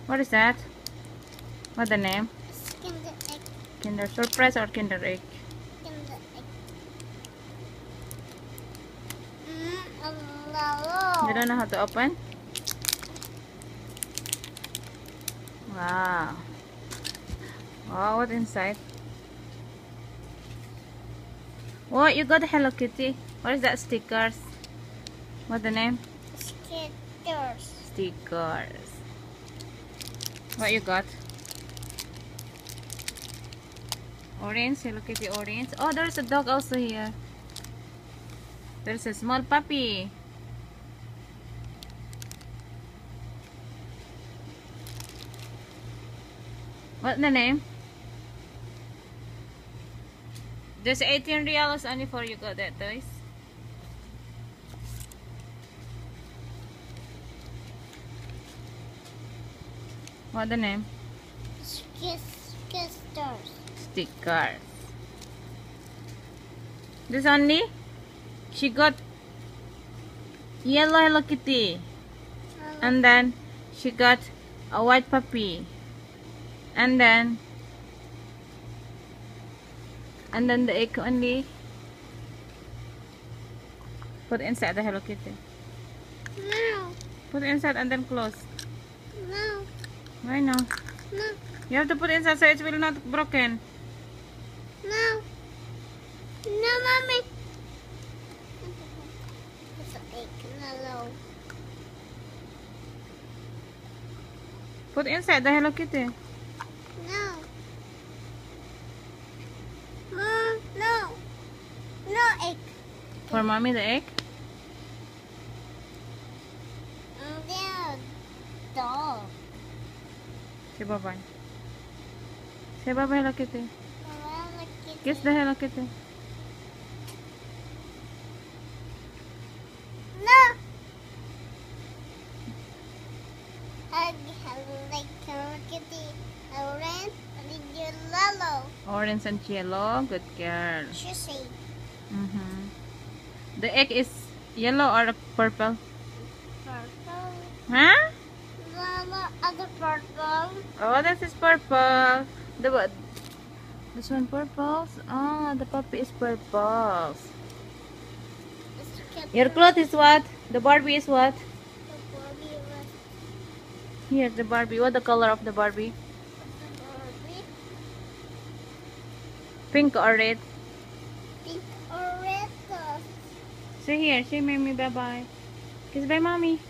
What is that? What's the name? It's Kinder Egg. Kinder Surprise or Kinder Egg? Kinder Egg. Hello. You don't know how to open? Wow. Oh, what's inside? What, you got Hello Kitty? What is that stickers? What's the name? Skitters. Stickers. What you got? Orange, Hello Kitty orange. Oh, there's a dog also here. There's a small puppy. What's the name? There's 18 reals only for you got that toys. What's the name? Skitters. Stickers. This only? She got yellow Hello Kitty. And then she got a white puppy. And then the egg only. Put inside the Hello Kitty. No. Put inside and then close. No. Why no? No. You have to put inside so it will not broken. No. No, mommy. It's an egg. Hello. Put inside the Hello Kitty. No. Mom, no. No egg. For mommy the egg. They're dog. Say bye bye. Say bye bye Hello Kitty. Hello Kitty. Kiss the Hello Kitty. No. I like Hello Kitty. Orange and yellow. Orange and yellow. Good girl. She say The egg is yellow or purple? purple. Huh? Yellow other purple. Oh, this is purple. This one purples. Oh, the puppy is purples. Your cloth is what? The Barbie is what? Here's the Barbie. What the color of the Barbie? Pink or red? Pink or red. Say here. Say mommy bye bye. Kiss bye mommy.